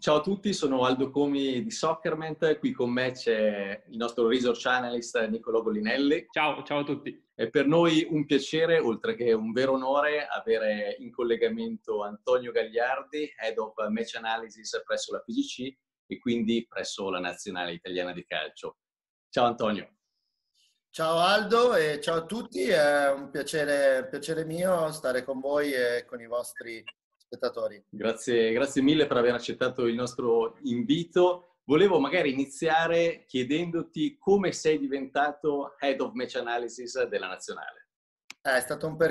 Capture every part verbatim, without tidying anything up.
Ciao a tutti, sono Aldo Comi di Soccerment, qui con me c'è il nostro Research Analyst Nicolò Gollinelli. Ciao, ciao a tutti. È per noi un piacere, oltre che un vero onore, avere in collegamento Antonio Gagliardi, Head of Match Analysis presso la F I G C e quindi presso la Nazionale Italiana di Calcio. Ciao Antonio. Ciao Aldo e ciao a tutti, è un piacere, piacere mio stare con voi e con i vostri spettatori. Grazie, grazie mille per aver accettato il nostro invito. Volevo magari iniziare chiedendoti come sei diventato Head of Match Analysis della Nazionale. È stato un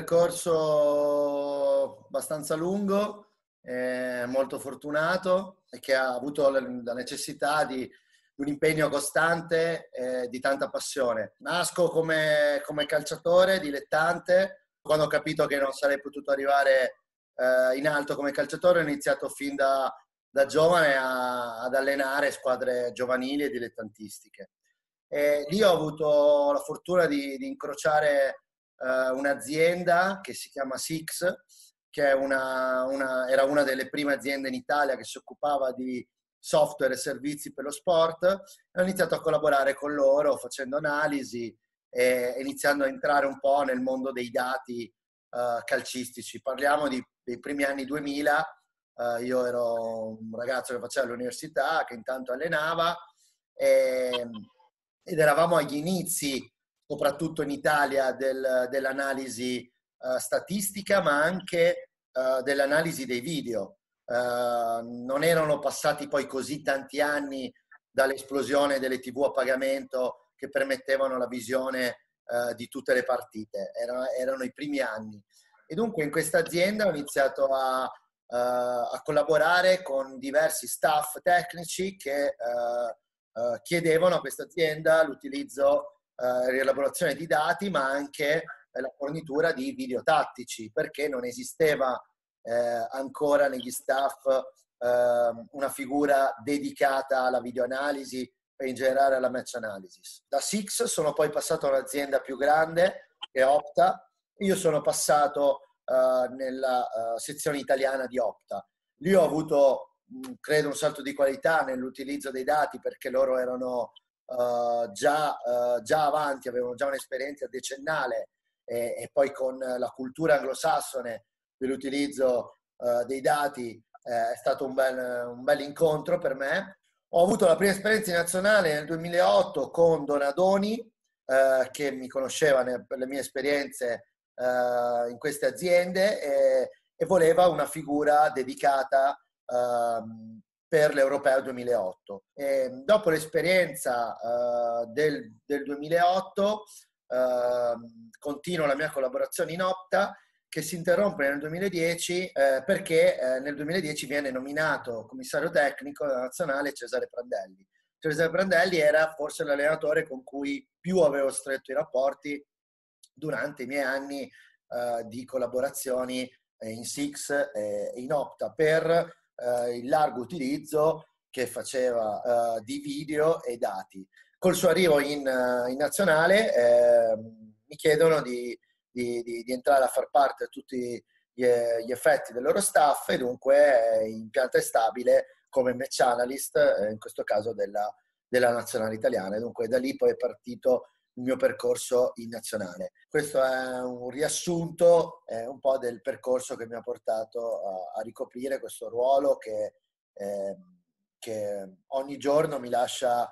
percorso abbastanza lungo, eh, molto fortunato e che ha avuto la necessità di un impegno costante e di tanta passione. Nasco come, come calciatore, dilettante. Quando ho capito che non sarei potuto arrivare eh, in alto come calciatore, ho iniziato fin da, da giovane a, ad allenare squadre giovanili e dilettantistiche. E lì ho avuto la fortuna di, di incrociare eh, un'azienda che si chiama Six, che è una, una, era una delle prime aziende in Italia che si occupava di software e servizi per lo sport. E ho iniziato a collaborare con loro facendo analisi e iniziando a entrare un po' nel mondo dei dati uh, calcistici. Parliamo di, dei primi anni duemila, uh, io ero un ragazzo che faceva l'università, che intanto allenava e, ed eravamo agli inizi, soprattutto in Italia, del, dell'analisi uh, statistica, ma anche uh, dell'analisi dei video. Uh, non erano passati poi così tanti anni dall'esplosione delle tivù a pagamento che permettevano la visione uh, di tutte le partite. Erano, erano i primi anni. E dunque in questa azienda ho iniziato a, uh, a collaborare con diversi staff tecnici che uh, uh, chiedevano a questa azienda l'utilizzo e uh, rielaborazione di dati, ma anche la fornitura di video tattici, perché non esisteva Eh, ancora negli staff eh, una figura dedicata alla videoanalisi e in generale alla match analysis. Da Six sono poi passato a un'azienda più grande, che è Opta. Io sono passato eh, nella uh, sezione italiana di Opta. Lì ho avuto, mh, credo, un salto di qualità nell'utilizzo dei dati, perché loro erano uh, già, uh, già avanti, avevano già un'esperienza decennale e, e poi con la cultura anglosassone dell'utilizzo uh, dei dati eh, è stato un bel, un bel incontro per me. Ho avuto la prima esperienza in nazionale nel duemilaotto con Donadoni, eh, che mi conosceva per le mie esperienze eh, in queste aziende e, e voleva una figura dedicata eh, per l'Europeo duemilaotto. E dopo l'esperienza eh, del, del duemilaotto eh, continuo la mia collaborazione in Opta, che si interrompe nel duemiladieci eh, perché eh, nel duemiladieci viene nominato commissario tecnico della nazionale Cesare Prandelli. Cesare Prandelli era forse l'allenatore con cui più avevo stretto i rapporti durante i miei anni eh, di collaborazioni eh, in Six e in Opta per eh, il largo utilizzo che faceva eh, di video e dati. Col suo arrivo in, in nazionale eh, mi chiedono di Di, di, di entrare a far parte di tutti gli, gli effetti del loro staff e dunque eh, in pianta stabile come match analyst, eh, in questo caso della, della nazionale italiana. E dunque da lì poi è partito il mio percorso in nazionale. Questo è un riassunto eh, un po' del percorso che mi ha portato a, a ricoprire questo ruolo che, eh, che ogni giorno mi lascia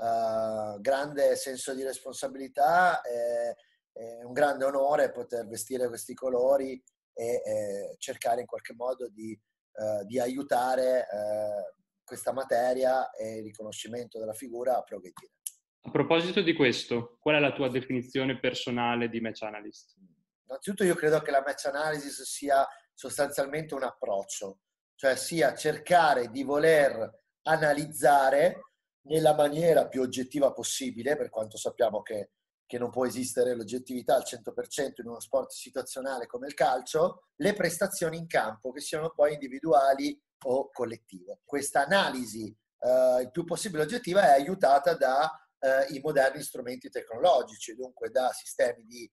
eh, grande senso di responsabilità. Eh, È un grande onore poter vestire questi colori e eh, cercare in qualche modo di, eh, di aiutare eh, questa materia e il riconoscimento della figura a progredire. A proposito di questo, qual è la tua definizione personale di match analyst? Innanzitutto io credo che la match analysis sia sostanzialmente un approccio, cioè sia cercare di voler analizzare nella maniera più oggettiva possibile, per quanto sappiamo che che non può esistere l'oggettività al cento per cento in uno sport situazionale come il calcio, le prestazioni in campo, che siano poi individuali o collettive. Questa analisi eh, il più possibile oggettiva è aiutata da eh, i moderni strumenti tecnologici, dunque da sistemi di,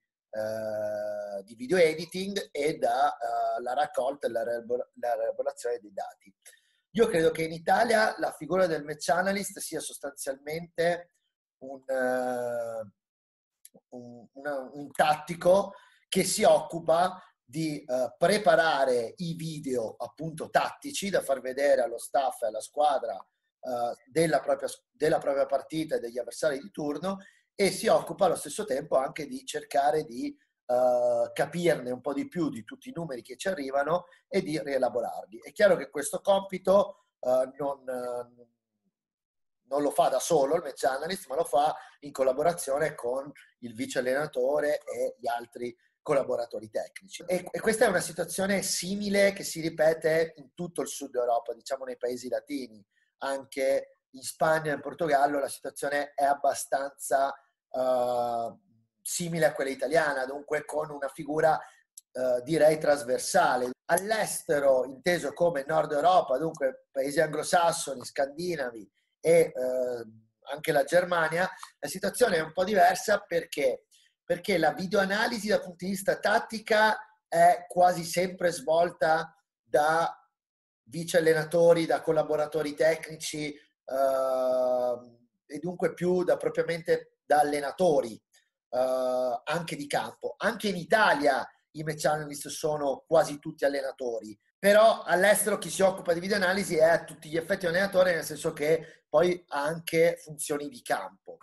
eh, di video editing e da eh, la raccolta e la rielaborazione dei dati. Io credo che in Italia la figura del match analyst sia sostanzialmente un, uh, un, una, un tattico che si occupa di uh, preparare i video appunto tattici da far vedere allo staff e alla squadra uh, della, propria, della propria partita e degli avversari di turno, e si occupa allo stesso tempo anche di cercare di uh, capirne un po' di più di tutti i numeri che ci arrivano e di rielaborarli. È chiaro che questo compito uh, non, uh, non lo fa da solo il match analyst, ma lo fa in collaborazione con il vice allenatore e gli altri collaboratori tecnici. E, e questa è una situazione simile che si ripete in tutto il sud Europa, diciamo nei paesi latini. Anche in Spagna e in Portogallo la situazione è abbastanza uh, simile a quella italiana, dunque con una figura uh, direi trasversale. All'estero, inteso come Nord Europa, dunque paesi anglosassoni, scandinavi e uh, anche la Germania, la situazione è un po' diversa perché perché la videoanalisi dal punto di vista tattica è quasi sempre svolta da vice allenatori, da collaboratori tecnici eh, e dunque più da propriamente da allenatori eh, anche di campo. Anche in Italia i match analyst sono quasi tutti allenatori, però all'estero chi si occupa di videoanalisi è a tutti gli effetti un allenatore, nel senso che poi ha anche funzioni di campo.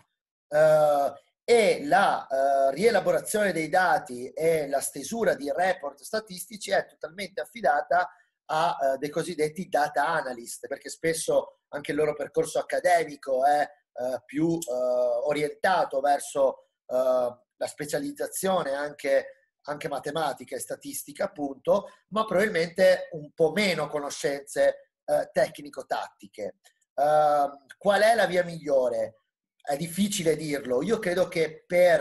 Uh, e la uh, rielaborazione dei dati e la stesura di report statistici è totalmente affidata a uh, dei cosiddetti data analyst, perché spesso anche il loro percorso accademico è uh, più uh, orientato verso uh, la specializzazione anche, anche matematica e statistica appunto, ma probabilmente un po' meno conoscenze uh, tecnico-tattiche. Uh, qual è la via migliore? È difficile dirlo. Io credo che per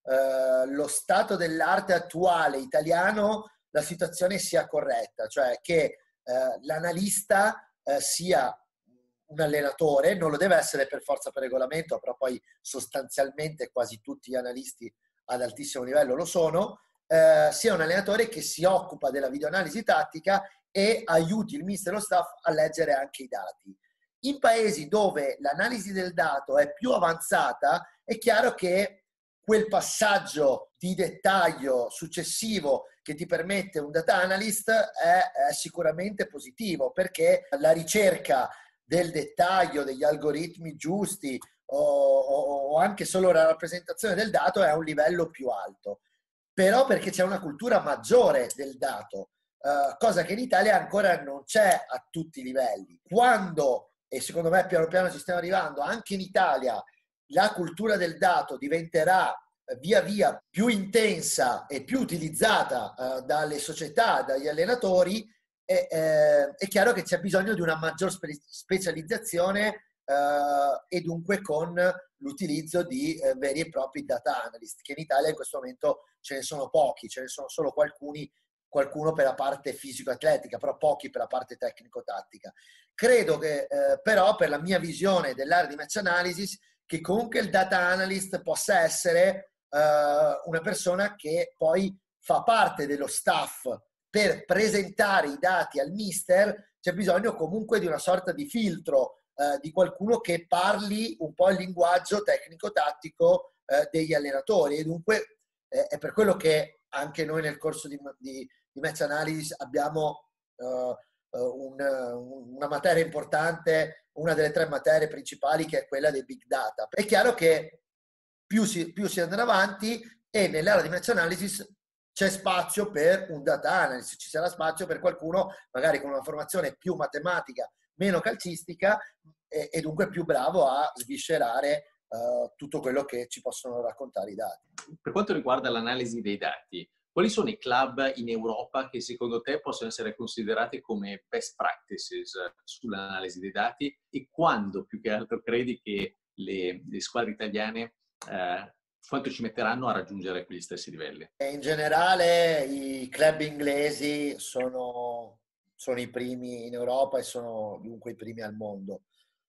eh, lo stato dell'arte attuale italiano la situazione sia corretta, cioè che eh, l'analista eh, sia un allenatore, non lo deve essere per forza per regolamento, però poi sostanzialmente quasi tutti gli analisti ad altissimo livello lo sono, eh, sia un allenatore che si occupa della videoanalisi tattica e aiuti il mister e lo staff a leggere anche i dati. In paesi dove l'analisi del dato è più avanzata, è chiaro che quel passaggio di dettaglio successivo che ti permette un data analyst è, è sicuramente positivo, perché la ricerca del dettaglio, degli algoritmi giusti o, o, o anche solo la rappresentazione del dato è a un livello più alto. Però perché c'è una cultura maggiore del dato, eh, cosa che in Italia ancora non c'è a tutti i livelli. Quando e secondo me piano piano ci stiamo arrivando, anche in Italia la cultura del dato diventerà via via più intensa e più utilizzata uh, dalle società, dagli allenatori, e, eh, è chiaro che c'è bisogno di una maggior spe- specializzazione uh, e dunque con l'utilizzo di uh, veri e propri data analyst, che in Italia in questo momento ce ne sono pochi, ce ne sono solo qualcuni, qualcuno per la parte fisico-atletica, però pochi per la parte tecnico-tattica. Credo che eh, però per la mia visione dell'area di match analysis che comunque il data analyst possa essere eh, una persona che poi fa parte dello staff per presentare i dati al mister. C'è bisogno comunque di una sorta di filtro, eh, di qualcuno che parli un po' il linguaggio tecnico-tattico eh, degli allenatori, e dunque eh, è per quello che anche noi nel corso di, di, di match analysis abbiamo uh, un, una materia importante, una delle tre materie principali, che è quella dei big data. È chiaro che più si, più si andrà avanti e nell'area di match analysis c'è spazio per un data analyst, ci sarà spazio per qualcuno magari con una formazione più matematica, meno calcistica e, e dunque più bravo a sviscerare uh, tutto quello che ci possono raccontare i dati. Per quanto riguarda l'analisi dei dati, quali sono i club in Europa che secondo te possono essere considerati come best practices sull'analisi dei dati, e quando più che altro credi che le, le squadre italiane eh, quanto ci metteranno a raggiungere quegli stessi livelli? In generale i club inglesi sono, sono i primi in Europa e sono dunque i primi al mondo.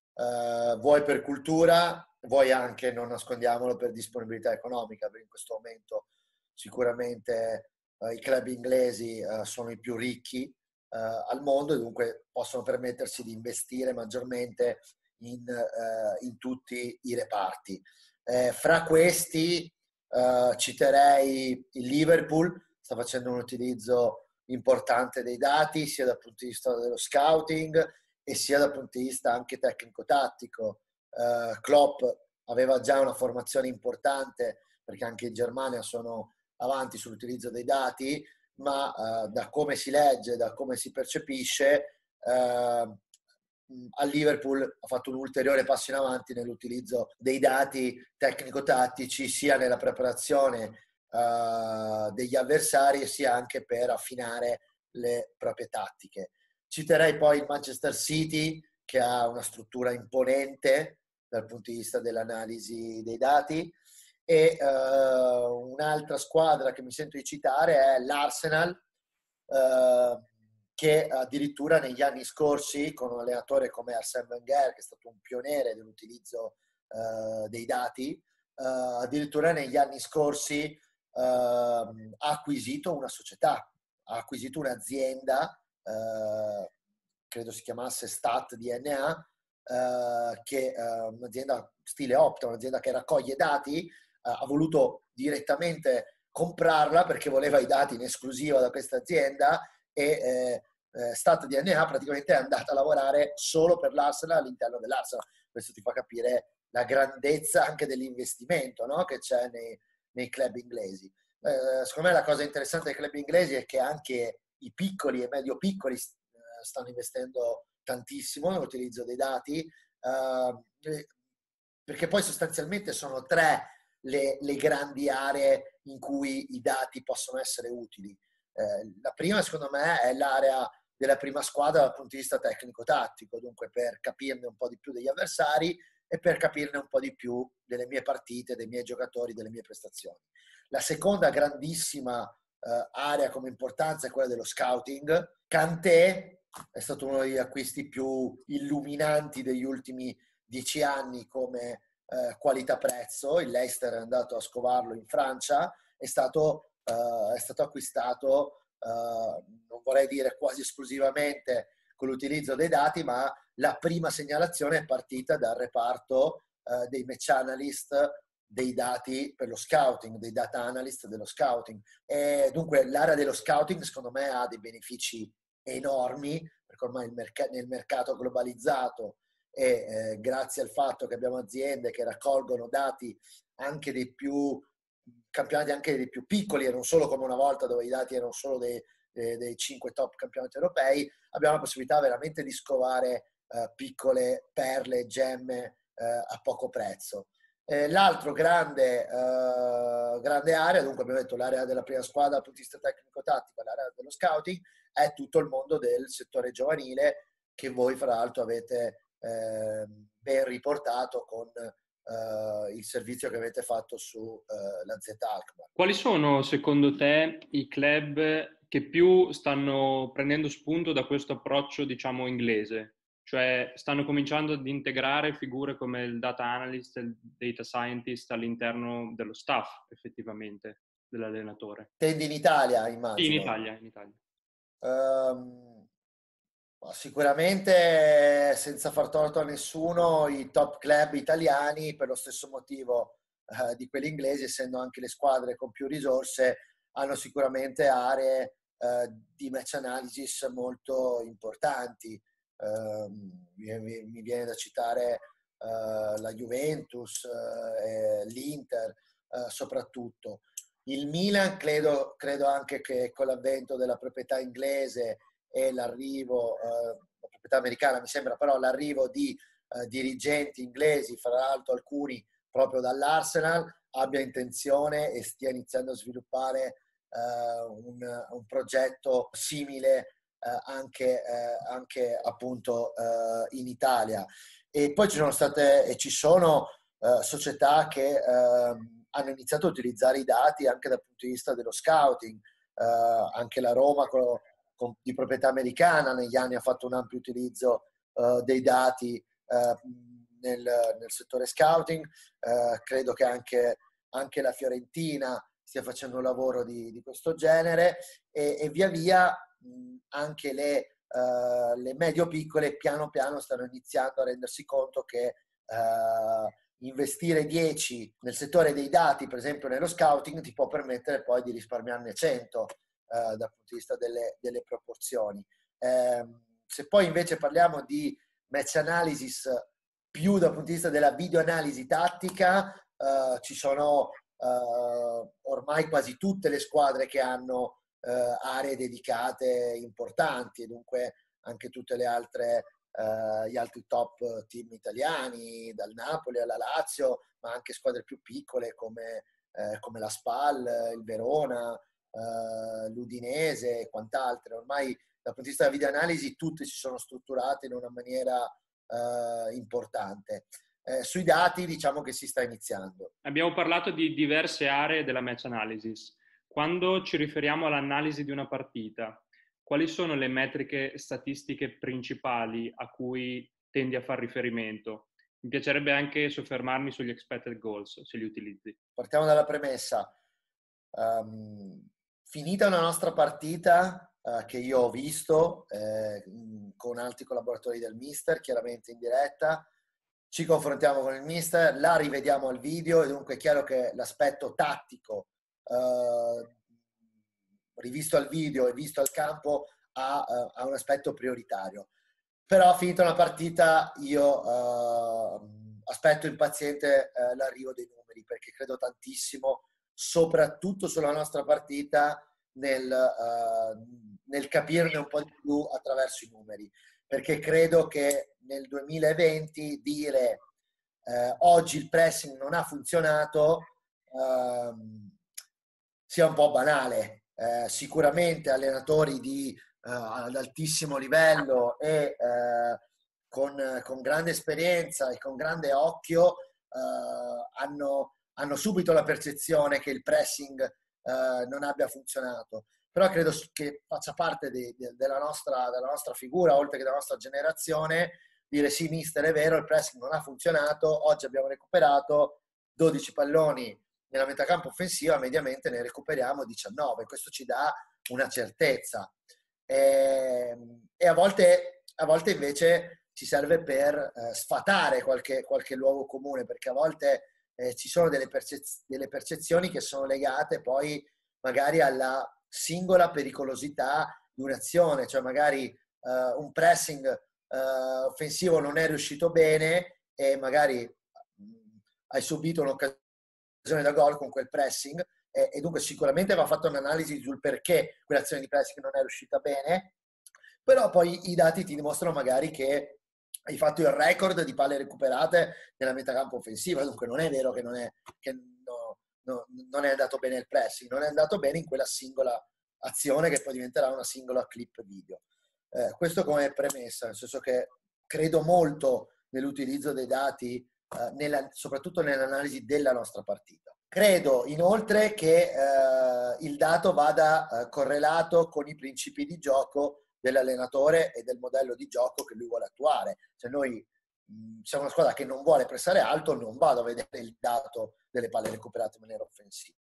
Uh, vuoi per cultura, vuoi anche, non nascondiamolo, per disponibilità economica, perché in questo momento sicuramente uh, i club inglesi uh, sono i più ricchi al mondo e dunque possono permettersi di investire maggiormente in, uh, in tutti i reparti. Eh, fra questi uh, citerei il Liverpool, sta facendo un utilizzo importante dei dati sia dal punto di vista dello scouting e sia dal punto di vista anche tecnico-tattico. Uh, Klopp aveva già una formazione importante perché anche in Germania sono avanti sull'utilizzo dei dati, ma uh, da come si legge, da come si percepisce, uh, a Liverpool ha fatto un ulteriore passo in avanti nell'utilizzo dei dati tecnico-tattici sia nella preparazione uh, degli avversari sia anche per affinare le proprie tattiche. Citerei poi il Manchester City, che ha una struttura imponente dal punto di vista dell'analisi dei dati, e uh, un'altra squadra che mi sento di citare è l'Arsenal, uh, che addirittura negli anni scorsi, con un allenatore come Arsène Wenger, che è stato un pioniere dell'utilizzo uh, dei dati, uh, addirittura negli anni scorsi uh, ha acquisito una società, ha acquisito un'azienda, uh, credo si chiamasse Stat D N A, uh, che è uh, un'azienda stile Opta, un'azienda che raccoglie dati, uh, ha voluto direttamente comprarla perché voleva i dati in esclusiva da questa azienda e eh, eh, Stat D N A praticamente è andata a lavorare solo per l'Arsenal all'interno dell'Arsenal. Questo ti fa capire la grandezza anche dell'investimento, no? Che c'è nei, nei club inglesi. Eh, secondo me la cosa interessante dei club inglesi è che anche i piccoli e medio piccoli eh, stanno investendo tantissimo nell'utilizzo dei dati, eh, perché poi sostanzialmente sono tre le, le grandi aree in cui i dati possono essere utili. Eh, la prima, secondo me, è l'area della prima squadra dal punto di vista tecnico-tattico, dunque per capirne un po' di più degli avversari e per capirne un po' di più delle mie partite, dei miei giocatori, delle mie prestazioni. La seconda grandissima eh, area come importanza è quella dello scouting. Kanté è stato uno degli acquisti più illuminanti degli ultimi dieci anni come eh, qualità-prezzo. Il Leicester è andato a scovarlo in Francia, è stato Uh, è stato acquistato, uh, non vorrei dire quasi esclusivamente con l'utilizzo dei dati, ma la prima segnalazione è partita dal reparto uh, dei match analyst dei dati per lo scouting, dei data analyst dello scouting. E dunque l'area dello scouting secondo me ha dei benefici enormi, perché ormai il merc- nel mercato globalizzato e eh, grazie al fatto che abbiamo aziende che raccolgono dati anche dei più campionati anche dei più piccoli e non solo come una volta dove i dati erano solo dei, dei, dei cinque top campionati europei, abbiamo la possibilità veramente di scovare eh, piccole perle, gemme eh, a poco prezzo. Eh, l'altro grande, eh, grande area, dunque abbiamo detto l'area della prima squadra dal punto di vista tecnico-tattico, l'area dello scouting, è tutto il mondo del settore giovanile che voi fra l'altro avete eh, ben riportato con Uh, il servizio che avete fatto su uh, la Z Alkmaar. Quali sono secondo te i club che più stanno prendendo spunto da questo approccio, diciamo, inglese? Cioè stanno cominciando ad integrare figure come il data analyst e il data scientist all'interno dello staff, effettivamente, dell'allenatore? Tendi in Italia, immagino. Sì, in Italia, in Italia. Um, Sicuramente, senza far torto a nessuno, i top club italiani, per lo stesso motivo eh, di quelli inglesi, essendo anche le squadre con più risorse, hanno sicuramente aree eh, di match analysis molto importanti. Eh, mi, mi viene da citare eh, la Juventus, eh, l'Inter, eh, soprattutto. Il Milan, credo, credo anche che con l'avvento della proprietà inglese e l'arrivo, eh, la proprietà americana mi sembra, però l'arrivo di eh, dirigenti inglesi, fra l'altro alcuni proprio dall'Arsenal, abbia intenzione e stia iniziando a sviluppare eh, un, un progetto simile eh, anche, eh, anche appunto eh, in Italia. E poi ci sono state e ci sono eh, società che eh, hanno iniziato a utilizzare i dati anche dal punto di vista dello scouting, eh, anche la Roma con di proprietà americana negli anni ha fatto un ampio utilizzo uh, dei dati uh, nel, nel settore scouting. Uh, credo che anche, anche la Fiorentina stia facendo un lavoro di, di questo genere e, e via via mh, anche le, uh, le medio-piccole piano piano stanno iniziando a rendersi conto che uh, investire dieci nel settore dei dati, per esempio nello scouting, ti può permettere poi di risparmiarne cento uh, dal punto di vista delle, delle proporzioni. Uh, se poi invece parliamo di match analysis più dal punto di vista della videoanalisi tattica, uh, ci sono uh, ormai quasi tutte le squadre che hanno uh, aree dedicate importanti, e dunque anche tutte le altre, uh, gli altri top team italiani, dal Napoli alla Lazio, ma anche squadre più piccole come, uh, come la Spal, il Verona, uh, l'Udinese e quant'altre. Ormai dal punto di vista della videoanalisi tutte si sono strutturate in una maniera Uh, importante. Eh, sui dati diciamo che si sta iniziando. Abbiamo parlato di diverse aree della match analysis. Quando ci riferiamo all'analisi di una partita, quali sono le metriche statistiche principali a cui tendi a far riferimento? Mi piacerebbe anche soffermarmi sugli expected goals, se li utilizzi. Partiamo dalla premessa. Um, finita una nostra partita, Uh, che io ho visto eh, con altri collaboratori del mister, chiaramente in diretta, ci confrontiamo con il mister, la rivediamo al video, e dunque è chiaro che l'aspetto tattico uh, rivisto al video e visto al campo ha, uh, ha un aspetto prioritario. Però finita una partita io uh, aspetto impaziente uh, l'arrivo dei numeri, perché credo tantissimo, soprattutto sulla nostra partita, Nel, uh, nel capirne un po' di più attraverso i numeri, perché credo che nel duemilaventi dire uh, oggi il pressing non ha funzionato uh, sia un po' banale. Uh, sicuramente allenatori di, uh, ad altissimo livello e uh, con, con grande esperienza e con grande occhio uh, hanno, hanno subito la percezione che il pressing Uh, non abbia funzionato, però credo che faccia parte de, de, della, nostra, della nostra figura, oltre che della nostra generazione, dire sì mister, è vero, il pressing non ha funzionato, oggi abbiamo recuperato dodici palloni nella metacampo offensiva, mediamente ne recuperiamo diciannove, questo ci dà una certezza e, e a, volte, a volte invece ci serve per uh, sfatare qualche, qualche luogo comune, perché a volte Eh, ci sono delle, percez- delle percezioni che sono legate poi magari alla singola pericolosità di un'azione, cioè magari uh, un pressing uh, offensivo non è riuscito bene e magari mh, hai subito un'occasione da gol con quel pressing e, e dunque sicuramente va fatta un'analisi sul perché quell'azione di pressing non è riuscita bene, però poi i dati ti dimostrano magari che hai fatto il record di palle recuperate nella metacampo offensiva, dunque non è vero che non è, che no, no, non è andato bene il pressing, non è andato bene in quella singola azione che poi diventerà una singola clip video. Eh, questo come premessa, nel senso che credo molto nell'utilizzo dei dati, eh, nella, soprattutto nell'analisi della nostra partita. Credo inoltre che eh, il dato vada eh, correlato con i principi di gioco dell'allenatore e del modello di gioco che lui vuole attuare. Se noi mh, siamo una squadra che non vuole pressare alto, non vado a vedere il dato delle palle recuperate in maniera offensiva.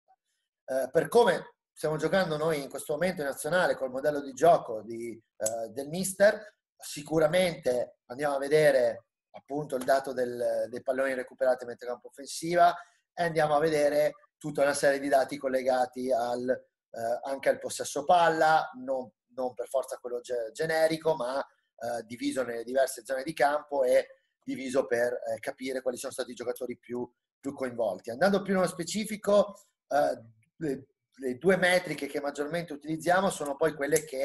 Eh, per come stiamo giocando noi in questo momento in nazionale col modello di gioco di, eh, del mister, sicuramente andiamo a vedere appunto il dato del, dei palloni recuperati in metacampo offensiva e andiamo a vedere tutta una serie di dati collegati al, eh, anche al possesso palla, non non per forza quello ge- generico, ma eh, diviso nelle diverse zone di campo e diviso per eh, capire quali sono stati i giocatori più, più coinvolti. Andando più nello specifico, eh, le, le due metriche che maggiormente utilizziamo sono poi quelle che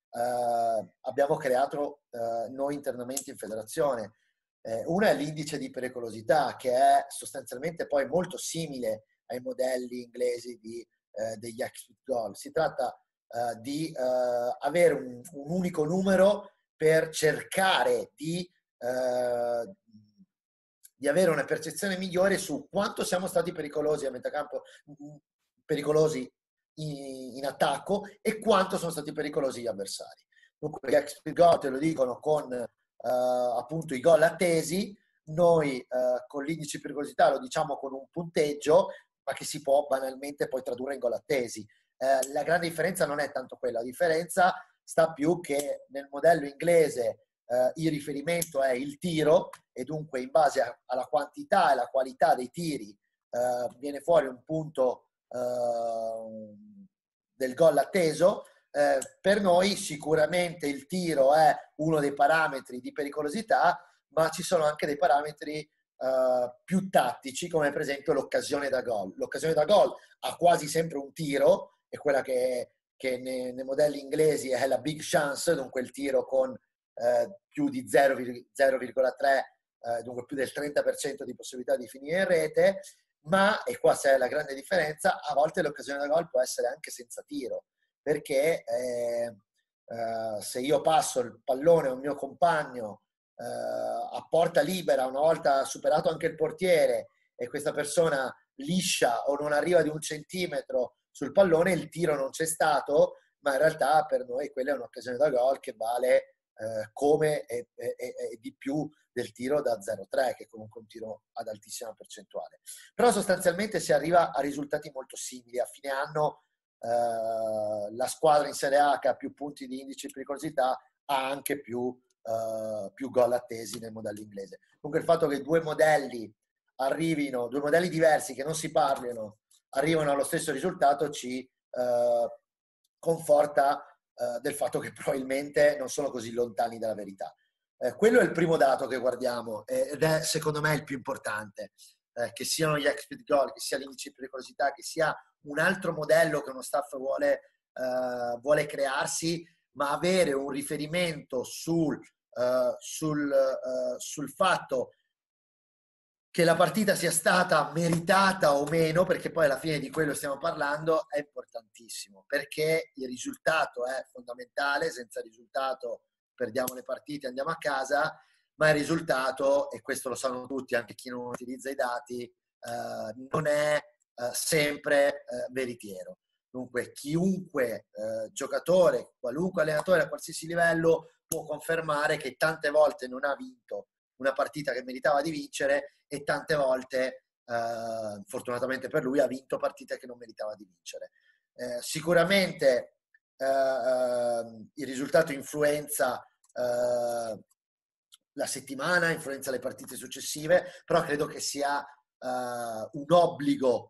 eh, abbiamo creato eh, noi internamente in federazione. Eh, una è l'indice di pericolosità, che è sostanzialmente poi molto simile ai modelli inglesi di, eh, degli expected goal. Si tratta Uh, di uh, avere un, un unico numero per cercare di, uh, di avere una percezione migliore su quanto siamo stati pericolosi a metacampo, pericolosi in, in attacco e quanto sono stati pericolosi gli avversari. Dunque gli expected goal te lo dicono con uh, appunto i gol attesi, noi uh, con l'indice di pericolosità lo diciamo con un punteggio, ma che si può banalmente poi tradurre in gol attesi. Eh, la grande differenza non è tanto quella, la differenza sta più che nel modello inglese eh, il riferimento è il tiro e dunque in base a, alla quantità e la qualità dei tiri eh, viene fuori un punto eh, del gol atteso. Eh, per noi sicuramente il tiro è uno dei parametri di pericolosità, ma ci sono anche dei parametri Uh, più tattici, come per esempio l'occasione da gol. L'occasione da gol ha quasi sempre un tiro, è quella che, che nei, nei modelli inglesi è la big chance, dunque il tiro con uh, più di zero virgola tre, uh, dunque più del trenta per cento di possibilità di finire in rete, ma, e qua c'è la grande differenza, a volte l'occasione da gol può essere anche senza tiro, perché eh, uh, se io passo il pallone a un mio compagno Uh, a porta libera, una volta superato anche il portiere e questa persona liscia o non arriva di un centimetro sul pallone, il tiro non c'è stato, ma in realtà per noi quella è un'occasione da gol che vale uh, come e, e, e di più del tiro da zero virgola tre, che è comunque un tiro ad altissima percentuale. Però sostanzialmente si arriva a risultati molto simili. A fine anno uh, la squadra in Serie A che ha più punti di indice di pericolosità ha anche più Uh, più gol attesi nel modello inglese. Comunque il fatto che due modelli arrivino, due modelli diversi che non si parlino, arrivano allo stesso risultato ci uh, conforta uh, del fatto che probabilmente non sono così lontani dalla verità. Eh, quello è il primo dato che guardiamo ed è secondo me il più importante, eh, che siano gli expected goal, che sia l'indice di pericolosità, che sia un altro modello che uno staff vuole, uh, vuole crearsi, ma avere un riferimento sul Uh, sul, uh, sul fatto che la partita sia stata meritata o meno, perché poi alla fine di quello stiamo parlando, è importantissimo, perché il risultato è fondamentale. Senza risultato perdiamo le partite e andiamo a casa, ma il risultato, e questo lo sanno tutti, anche chi non utilizza i dati, uh, non è uh, sempre uh, veritiero. Dunque chiunque uh, giocatore, qualunque allenatore a qualsiasi livello può confermare che tante volte non ha vinto una partita che meritava di vincere e tante volte, eh, fortunatamente per lui, ha vinto partite che non meritava di vincere. Eh, sicuramente eh, eh, il risultato influenza eh, la settimana, influenza le partite successive, però credo che sia eh, un obbligo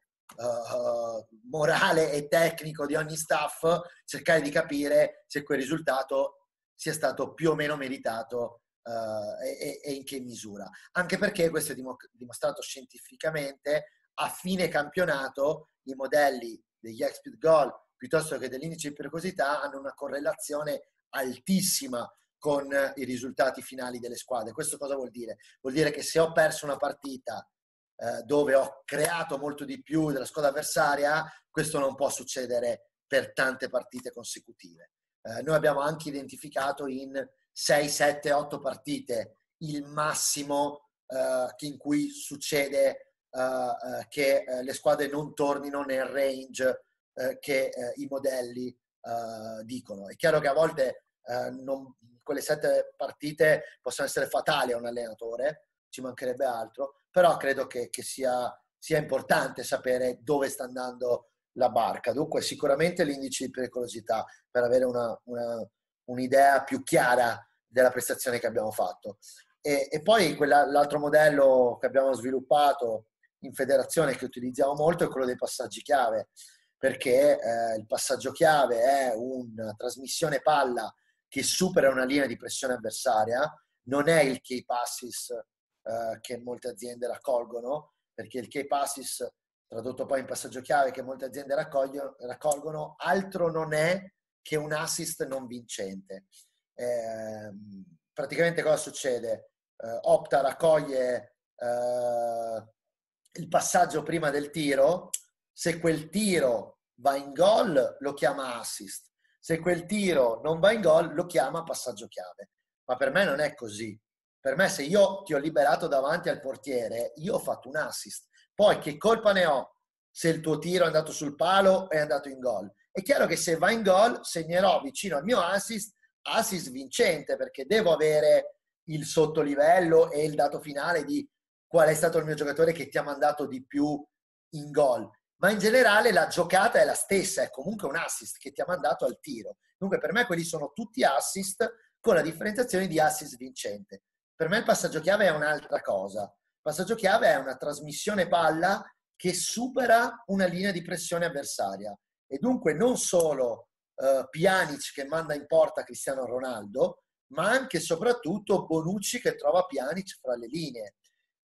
eh, morale e tecnico di ogni staff cercare di capire se quel risultato sia stato più o meno meritato uh, e, e in che misura. Anche perché questo è dimostrato scientificamente, a fine campionato i modelli degli expected goal piuttosto che dell'indice di pericolosità hanno una correlazione altissima con i risultati finali delle squadre. Questo cosa vuol dire? Vuol dire che se ho perso una partita uh, dove ho creato molto di più della squadra avversaria, questo non può succedere per tante partite consecutive. Eh, noi abbiamo anche identificato in sei, sette, otto partite il massimo eh, in cui succede eh, che eh, le squadre non tornino nel range eh, che eh, i modelli eh, dicono. È chiaro che a volte eh, non, quelle sette partite possono essere fatali a un allenatore, ci mancherebbe altro, però credo che, che sia, sia importante sapere dove sta andando la barca. Dunque sicuramente l'indice di pericolosità per avere una, una, un'idea più chiara della prestazione che abbiamo fatto. E, e poi quella, l'altro modello che abbiamo sviluppato in federazione, che utilizziamo molto, è quello dei passaggi chiave, perché eh, il passaggio chiave è una trasmissione palla che supera una linea di pressione avversaria, non è il key passes eh, che molte aziende raccolgono, perché il key passes, tradotto poi in passaggio chiave, che molte aziende raccolgono, altro non è che un assist non vincente. Eh, praticamente cosa succede? Eh, Opta raccoglie eh, il passaggio prima del tiro, se quel tiro va in gol lo chiama assist, se quel tiro non va in gol lo chiama passaggio chiave. Ma per me non è così. Per me, se io ti ho liberato davanti al portiere, io ho fatto un assist. Poi che colpa ne ho se il tuo tiro è andato sul palo e è andato in gol? È chiaro che se va in gol segnerò vicino al mio assist, assist vincente, perché devo avere il sottolivello e il dato finale di qual è stato il mio giocatore che ti ha mandato di più in gol. ma in generale la giocata è la stessa, è comunque un assist che ti ha mandato al tiro. Dunque per me quelli sono tutti assist con la differenziazione di assist vincente. Per me il passaggio chiave è un'altra cosa. Il passaggio chiave è una trasmissione palla che supera una linea di pressione avversaria e dunque non solo uh, Pjanic che manda in porta Cristiano Ronaldo, ma anche e soprattutto Bonucci che trova Pjanic fra le linee.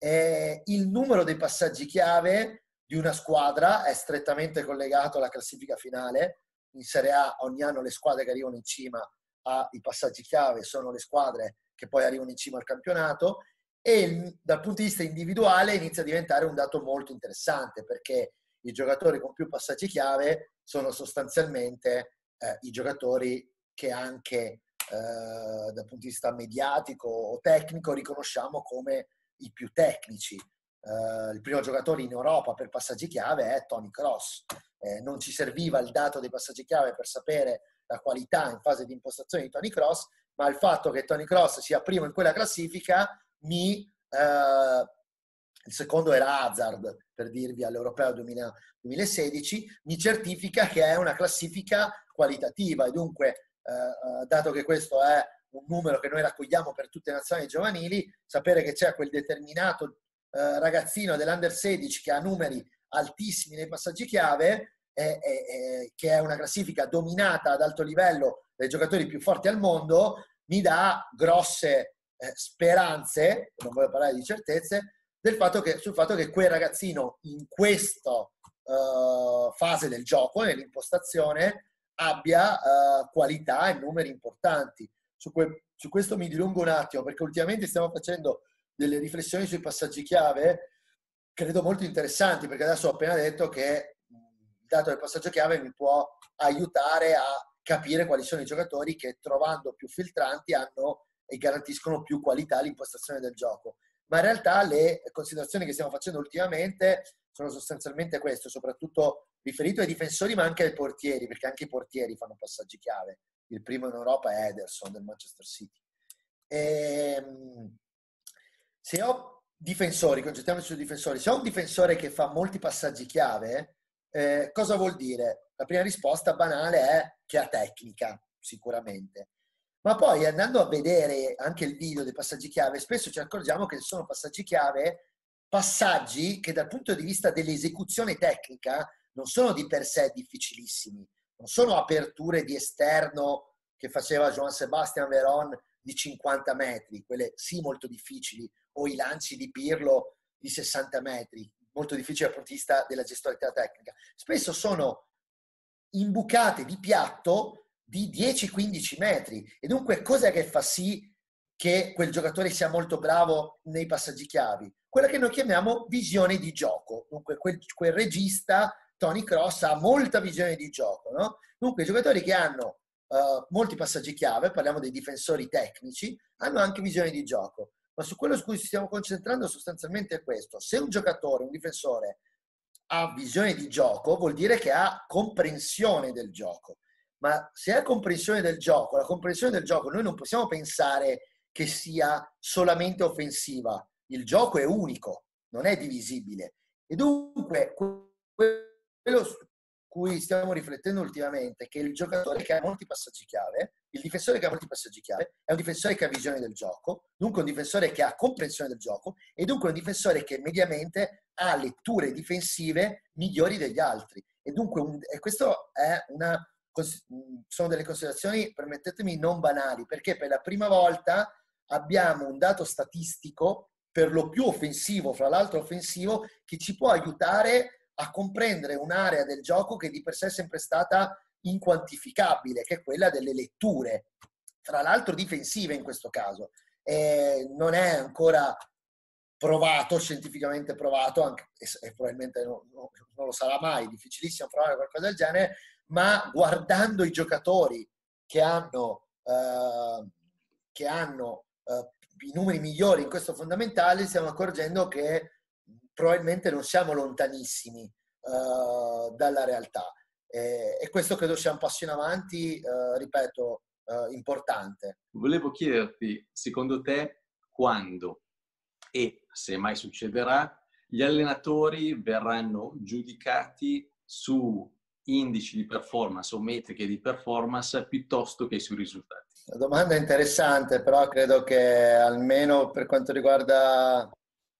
E il numero dei passaggi chiave di una squadra è strettamente collegato alla classifica finale. In Serie A ogni anno le squadre che arrivano in cima ai passaggi chiave sono le squadre che poi arrivano in cima al campionato, e dal punto di vista individuale inizia a diventare un dato molto interessante, perché i giocatori con più passaggi chiave sono sostanzialmente eh, i giocatori che anche eh, dal punto di vista mediatico o tecnico riconosciamo come i più tecnici. Eh, il primo giocatore in Europa per passaggi chiave è Toni Kroos. Eh, non ci serviva il dato dei passaggi chiave per sapere la qualità in fase di impostazione di Toni Kroos, ma il fatto che Toni Kroos sia primo in quella classifica mi... Eh, il secondo era Hazard, per dirvi, all'Europeo duemilasedici, mi certifica che è una classifica qualitativa e dunque, eh, dato che questo è un numero che noi raccogliamo per tutte le nazionali giovanili, sapere che c'è quel determinato eh, ragazzino dell'Under sedici che ha numeri altissimi nei passaggi chiave, eh, eh, che è una classifica dominata ad alto livello dai giocatori più forti al mondo, mi dà grosse eh, speranze, non voglio parlare di certezze, del fatto che, sul fatto che quel ragazzino in questa uh, fase del gioco, nell'impostazione, abbia uh, qualità e numeri importanti. Su, que- su questo mi dilungo un attimo, perché ultimamente stiamo facendo delle riflessioni sui passaggi chiave, credo molto interessanti, perché adesso ho appena detto che il dato del passaggio chiave mi può aiutare a capire quali sono i giocatori che, trovando più filtranti, hanno e garantiscono più qualità all'impostazione del gioco. Ma in realtà le considerazioni che stiamo facendo ultimamente sono sostanzialmente questo, soprattutto riferito ai difensori ma anche ai portieri, perché anche i portieri fanno passaggi chiave. Il primo in Europa è Ederson del Manchester City. E, se ho difensori, concentriamoci sui difensori, se ho un difensore che fa molti passaggi chiave, eh, cosa vuol dire? La prima risposta banale è che ha tecnica, sicuramente. Ma poi andando a vedere anche il video dei passaggi chiave, spesso ci accorgiamo che sono passaggi chiave, passaggi che dal punto di vista dell'esecuzione tecnica non sono di per sé difficilissimi, non sono aperture di esterno che faceva Joan Sebastian Veron di cinquanta metri, quelle sì molto difficili, o i lanci di Pirlo di sessanta metri, molto difficili dal punto di vista della gestualità tecnica. Spesso sono imbucate di piatto di dieci quindici metri, e dunque cos'è che fa sì che quel giocatore sia molto bravo nei passaggi chiavi? Quella che noi chiamiamo visione di gioco. Dunque quel, quel regista Toni Kroos ha molta visione di gioco, no? Dunque i giocatori che hanno uh, molti passaggi chiave, parliamo dei difensori tecnici, hanno anche visione di gioco, ma su quello su cui ci stiamo concentrando sostanzialmente è questo: se un giocatore, un difensore ha visione di gioco, vuol dire che ha comprensione del gioco. Ma se ha comprensione del gioco, la comprensione del gioco noi non possiamo pensare che sia solamente offensiva. Il gioco è unico, non è divisibile. E dunque quello su cui stiamo riflettendo ultimamente è che il giocatore che ha molti passaggi chiave, il difensore che ha molti passaggi chiave, è un difensore che ha visione del gioco, dunque un difensore che ha comprensione del gioco, e dunque un difensore che mediamente ha letture difensive migliori degli altri. E dunque un, e questo è una... sono delle considerazioni, permettetemi, non banali, perché per la prima volta abbiamo un dato statistico per lo più offensivo, fra l'altro offensivo, che ci può aiutare a comprendere un'area del gioco che di per sé è sempre stata inquantificabile, che è quella delle letture, fra l'altro difensive in questo caso. E non è ancora provato, scientificamente provato, anche, e, e probabilmente non, non, non lo sarà mai, difficilissimo provare qualcosa del genere, ma guardando i giocatori che hanno, eh, che hanno eh, i numeri migliori in questo fondamentale, stiamo accorgendo che probabilmente non siamo lontanissimi eh, dalla realtà. E, e questo credo sia un passo in avanti, eh, ripeto, eh, importante. Volevo chiederti, secondo te, quando e se mai succederà, Gli allenatori verranno giudicati su indici di performance o metriche di performance piuttosto che sui risultati. La domanda è interessante, però credo che almeno per quanto riguarda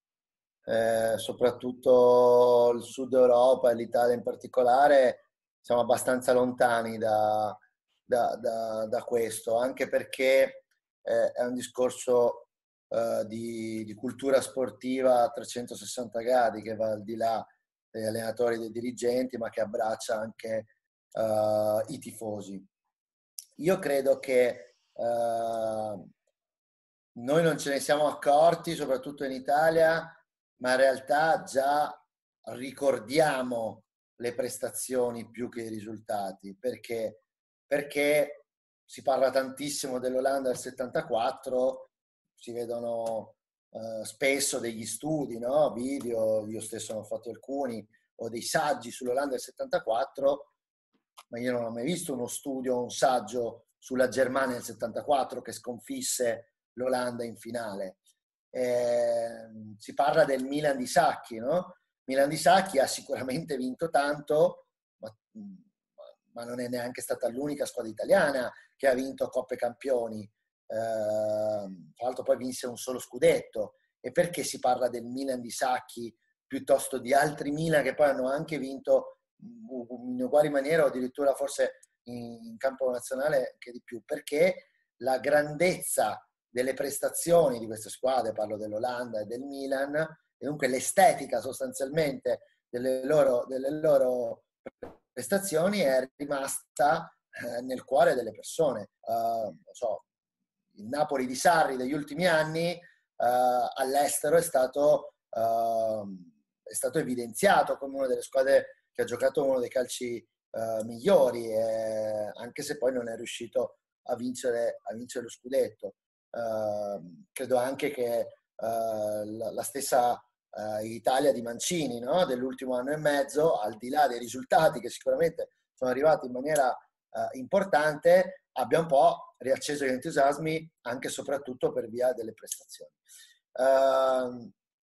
eh, soprattutto il Sud Europa e l'Italia in particolare, siamo abbastanza lontani da, da, da, da questo, anche perché eh, è un discorso eh, di, di cultura sportiva a trecentosessanta gradi che va al di là degli allenatori e dei dirigenti, ma che abbraccia anche eh, i tifosi. Io credo che Uh, noi non ce ne siamo accorti, soprattutto in Italia, ma in realtà già ricordiamo le prestazioni più che i risultati, perché, perché si parla tantissimo dell'Olanda del settantaquattro, si vedono uh, spesso degli studi, no? Video, io stesso ne ho fatto alcuni, o dei saggi sull'Olanda del settantaquattro, ma io non ho mai visto uno studio o un saggio sulla Germania del settantaquattro che sconfisse l'Olanda in finale. Eh, si parla del Milan di Sacchi, no? Milan di Sacchi ha sicuramente vinto tanto, ma, ma non è neanche stata l'unica squadra italiana che ha vinto Coppe Campioni. Eh, tra l'altro poi vinse un solo scudetto. E perché si parla del Milan di Sacchi piuttosto di altri Milan che poi hanno anche vinto in uguale maniera o addirittura forse in campo nazionale che di più? Perché la grandezza delle prestazioni di queste squadre, parlo dell'Olanda e del Milan, e dunque l'estetica sostanzialmente delle loro, delle loro prestazioni è rimasta eh, nel cuore delle persone. Uh, non so, il Napoli di Sarri degli ultimi anni uh, all'estero è stato, uh, è stato evidenziato come una delle squadre che ha giocato uno dei calci Uh, migliori, eh, anche se poi non è riuscito a vincere, a vincere lo scudetto. Uh, credo anche che uh, la, la stessa uh, Italia di Mancini, no? Dell'ultimo anno e mezzo, al di là dei risultati che sicuramente sono arrivati in maniera uh, importante, abbia un po' riacceso gli entusiasmi anche e soprattutto per via delle prestazioni. Uh,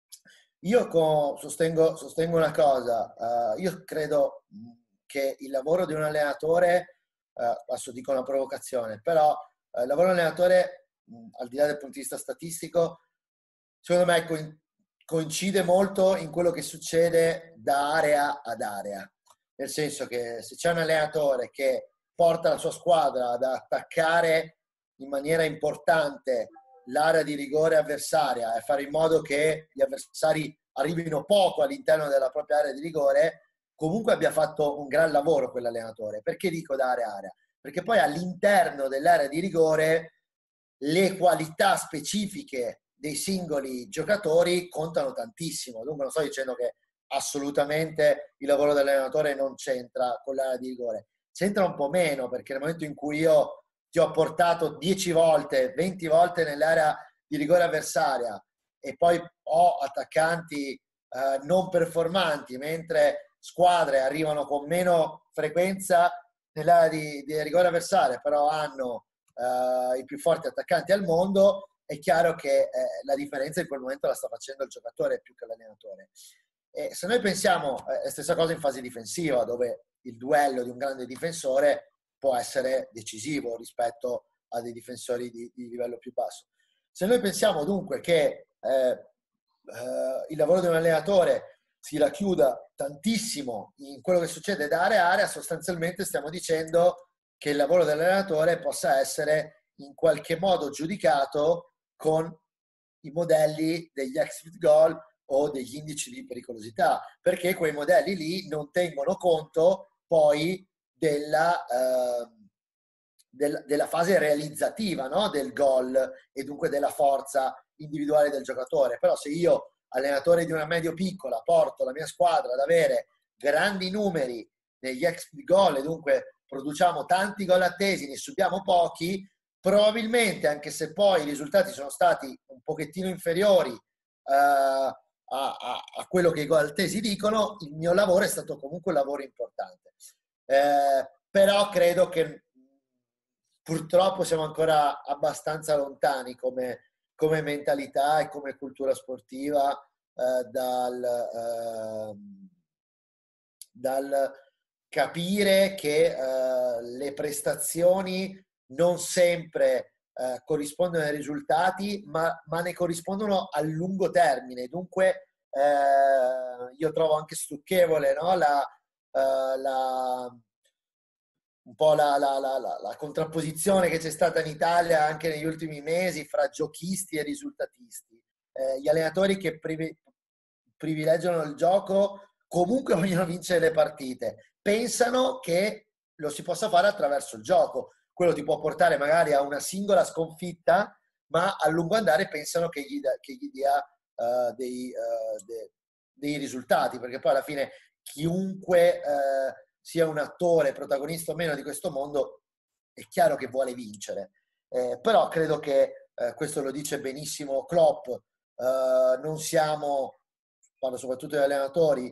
io con, sostengo, sostengo una cosa, uh, io credo che il lavoro di un allenatore, eh, adesso dico una provocazione, però eh, il lavoro di un allenatore, mh, al di là del punto di vista statistico, secondo me co- coincide molto in quello che succede da area ad area. Nel senso che se c'è un allenatore che porta la sua squadra ad attaccare in maniera importante l'area di rigore avversaria e fare in modo che gli avversari arrivino poco all'interno della propria area di rigore, comunque abbia fatto un gran lavoro quell'allenatore. Perché dico da area a area? Perché poi all'interno dell'area di rigore le qualità specifiche dei singoli giocatori contano tantissimo. Dunque non sto dicendo che assolutamente il lavoro dell'allenatore non c'entra con l'area di rigore. C'entra un po' meno, perché nel momento in cui io ti ho portato dieci volte, venti volte nell'area di rigore avversaria e poi ho attaccanti eh, non performanti, mentre squadre arrivano con meno frequenza nell'area di, di rigore avversaria, però hanno uh, i più forti attaccanti al mondo, è chiaro che eh, la differenza in quel momento la sta facendo il giocatore più che l'allenatore. E se noi pensiamo, eh, stessa cosa in fase difensiva, dove il duello di un grande difensore può essere decisivo rispetto a dei difensori di, di livello più basso. Se noi pensiamo dunque che eh, eh, il lavoro di un allenatore si racchiuda tantissimo in quello che succede da area a area, sostanzialmente stiamo dicendo che il lavoro dell'allenatore possa essere in qualche modo giudicato con i modelli degli exit goal o degli indici di pericolosità, perché quei modelli lì non tengono conto poi della, eh, del, della fase realizzativa, no? Del goal e dunque della forza individuale del giocatore. Però se io, allenatore di una medio piccola, porto la mia squadra ad avere grandi numeri negli expected goal e dunque produciamo tanti gol attesi, ne subiamo pochi, probabilmente, anche se poi i risultati sono stati un pochettino inferiori uh, a, a, a quello che i gol attesi dicono, il mio lavoro è stato comunque un lavoro importante. Eh, però credo che purtroppo siamo ancora abbastanza lontani come come mentalità e come cultura sportiva eh, dal, eh, dal capire che eh, le prestazioni non sempre eh, corrispondono ai risultati, ma, ma ne corrispondono a lungo termine. Dunque eh, io trovo anche stucchevole, no? la, eh, la, un po' la, la, la, la contrapposizione che c'è stata in Italia anche negli ultimi mesi fra giochisti e risultatisti. Eh, gli allenatori che privi, privilegiano il gioco comunque vogliono vincere le partite, pensano che lo si possa fare attraverso il gioco. Quello ti può portare magari a una singola sconfitta, ma a lungo andare pensano che gli, da, che gli dia uh, dei, uh, de, dei risultati, perché poi alla fine chiunque uh, sia un attore, protagonista o meno di questo mondo, è chiaro che vuole vincere. Eh, però credo che, eh, questo lo dice benissimo Klopp, eh, non siamo, parlo soprattutto degli allenatori,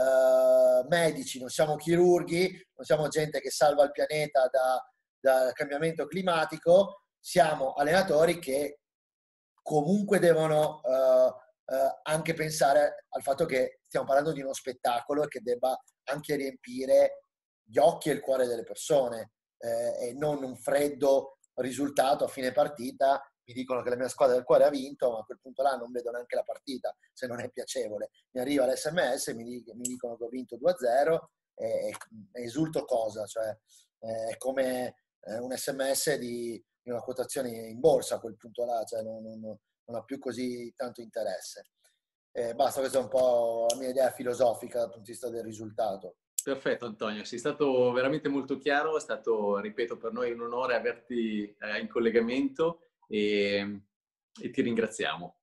eh, medici, non siamo chirurghi, non siamo gente che salva il pianeta da, dal cambiamento climatico, siamo allenatori che comunque devono eh, eh, anche pensare al fatto che stiamo parlando di uno spettacolo e che debba anche riempire gli occhi e il cuore delle persone, eh, e non un freddo risultato a fine partita. Mi dicono che la mia squadra del cuore ha vinto, ma a quel punto là non vedo neanche la partita, se non è piacevole. Mi arriva l'esse emme esse, mi, mi dicono che ho vinto due a zero e, e esulto cosa? Cioè, eh, è come eh, un esse emme esse di, di una quotazione in borsa a quel punto là, cioè non, non, non ha più così tanto interesse. Eh, basta, questa è un po' la mia idea filosofica dal punto di vista del risultato. Perfetto Antonio, sei stato veramente molto chiaro, è stato, ripeto, per noi un onore averti eh, in collegamento e, e ti ringraziamo.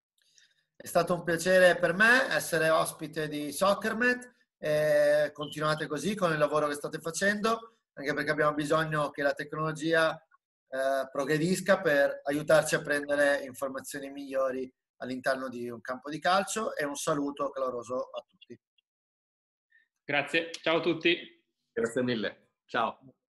È stato un piacere per me essere ospite di Soccermet, eh, continuate così con il lavoro che state facendo, anche perché abbiamo bisogno che la tecnologia eh, progredisca per aiutarci a prendere informazioni migliori all'interno di un campo di calcio, e un saluto caloroso a tutti. Grazie, ciao a tutti. Grazie mille, ciao.